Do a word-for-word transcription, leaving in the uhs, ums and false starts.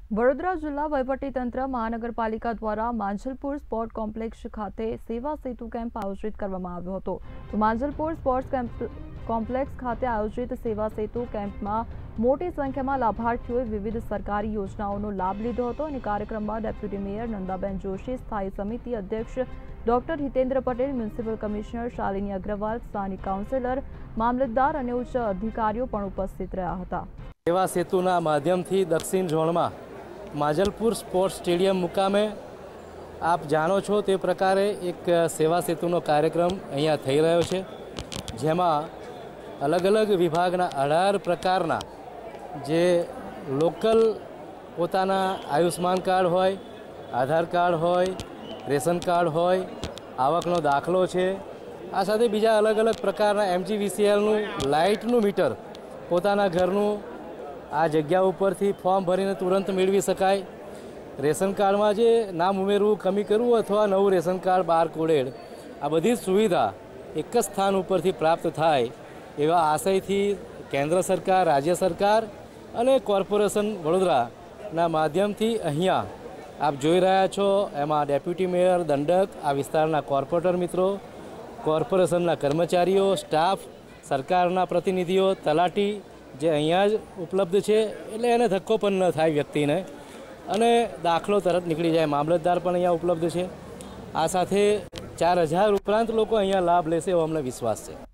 વડોદરા જિલ્લા વહીવટીતંત્ર મહાનગરપાલિકા દ્વારા માંજલપુર સ્પોર્ટ કોમ્પ્લેક્સ ખાતે સેવા સેતુ કેમ્પ આયોજિત કરવામાં આવ્યો હતો। તો માંજલપુર સ્પોર્ટ્સ કોમ્પ્લેક્સ ખાતે આયોજિત સેવા સેતુ કેમ્પમાં મોટી સંખ્યામાં લાભાર્થીઓએ વિવિધ સરકારી યોજનાઓનો લાભ લીધો હતો અને કાર્યક્રમમાં ડેપ્યુટી મેયર નંદાબેન જોશી, સ્થાયી સમિતિ અધ્યક્ષ doctor Hitendra Patel, municipal commissioner Shalini Agarwal, સ્થાનિક કાઉન્સિલર, મામલતદાર અને ઉચ્ચ અધિકારીઓ પણ ઉપસ્થિત રહ્યા હતા। સેવા સેતુના માધ્યમથી દક્ષિણ ઝોનમાં માંજલપુર સ્પોર્ટ્સ સ્ટેડિયમ મુકામે આપ જાણો છો તે પ્રકારે એક સેવા સેતુનો કાર્યક્રમ અહીંયા થઈ રહ્યો છે, જેમાં અલગ અલગ વિભાગના અઢાર પ્રકારના જે લોકલ પોતાના આયુષ્માન કાર્ડ હોય, આધાર કાર્ડ હોય, રેશન કાર્ડ હોય, આવકનો દાખલો છે, આ સાથે બીજા અલગ અલગ પ્રકારના એમજીવીસીએલનું લાઇટનું મીટર પોતાના ઘરનું આ જગ્યા ઉપરથી ફોર્મ ભરીને તુરંત મેળવી શકાય। રેશન કાર્ડમાં જે નામ ઉમેરવું, કમી કરવું અથવા નવું રેશન કાર્ડ બાર કોડેડ, આ બધી સુવિધા એક જ સ્થાન ઉપરથી પ્રાપ્ત થાય એવા આશયથી કેન્દ્ર સરકાર, રાજ્ય સરકાર અને કોર્પોરેશન વડોદરાના માધ્યમથી અહીંયા આપ જોઈ રહ્યા છો, એમાં ડેપ્યુટી મેયર, દંડક, આ વિસ્તારના કોર્પોરેટર મિત્રો, કોર્પોરેશનના કર્મચારીઓ, સ્ટાફ, સરકારના પ્રતિનિધિઓ, તલાટી જે અહીંયા જ ઉપલબ્ધ છે, એટલે એને ધક્કો પણ ન થાય વ્યક્તિને અને દાખલો તરત નીકળી જાય। મામલતદાર પણ અહીંયા ઉપલબ્ધ છે। આ સાથે ચાર હજાર ઉપરાંત લોકો અહીંયા લાભ લેશે એવો અમને વિશ્વાસ છે।